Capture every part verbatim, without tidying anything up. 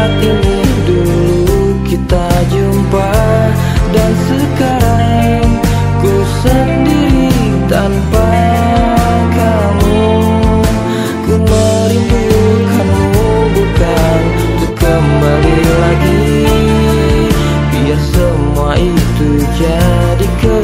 tempat ini dulu kita jumpa, dan sekarang ku sendiri tanpa kamu. Ku merindukanmu bukan untuk kembali lagi, biar semua itu jadi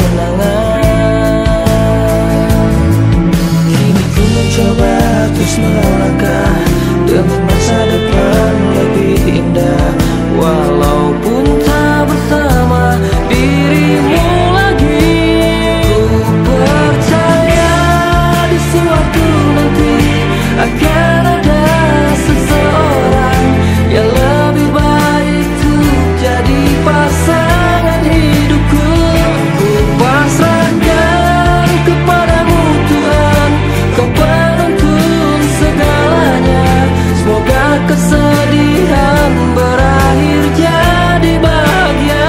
kenangan. Kini ku mencoba terus melangkah demi masa depan lebih indah, walaupun tak bersama dirimu lagi. Ku percaya di suatu nanti akan ada seseorang yang lebih baik untuk jadi pasangan hidupku. Ku pasrahkan kepadamu Tuhan, Kau penuntun segalanya. Semoga kesedihan berakhir jadi bahagia.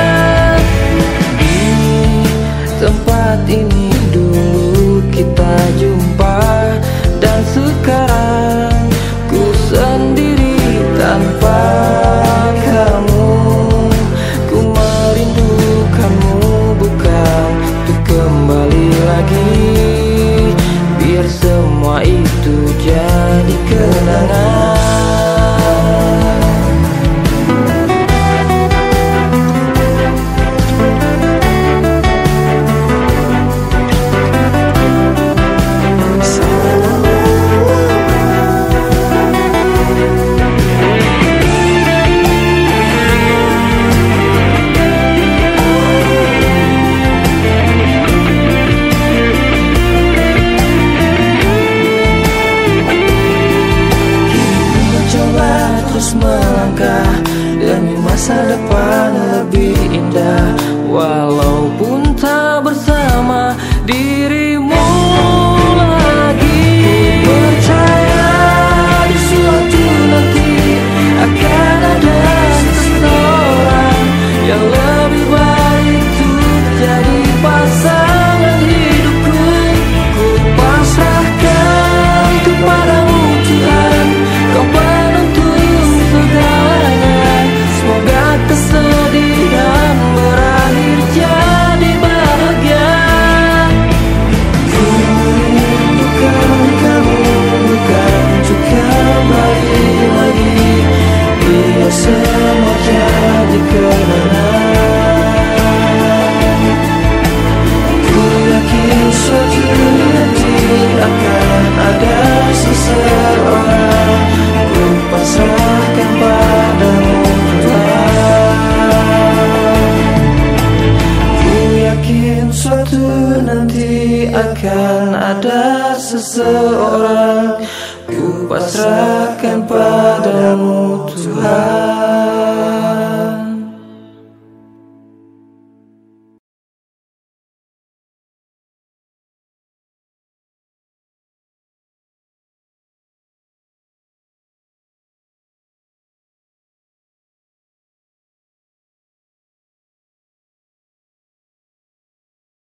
Di tempat ini dulu kita jumpa, dan sekarang ku sendiri tanpa kamu. Ku merindukanmu bukan untuk kembali lagi, biar semua itu jadi kenangan. Terus melangkah demi masa depan lebih indah, walaupun tak bersama dirimu lagi. Percaya di suatu nanti akan ada seseorang yang lebih baik untuk jadi pasangan hidupku. Ku pasrahkan kepadamu Tuhan, Kau kesedihan berakhir jadi bahagia. Ku merindukan kamu bukan untuk kembali lagi, biar semua jadi kenangan. Ku yakin suatu nanti akan ada seseorang, ku pasrahkan padamu suatu nanti akan ada seseorang, ku pasrahkan padamu Tuhan.